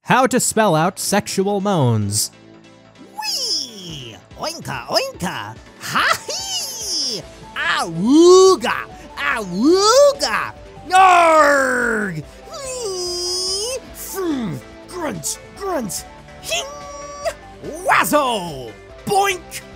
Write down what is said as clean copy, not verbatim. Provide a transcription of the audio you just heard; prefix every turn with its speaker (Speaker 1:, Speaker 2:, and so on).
Speaker 1: How to spell out sexual moans.
Speaker 2: Wee! Oinka, oinka! Ha-hee! Awooga! Awooga! Yarg! Wee! Froom! Grunt! Grunt! Hing! Wazzo! Boink!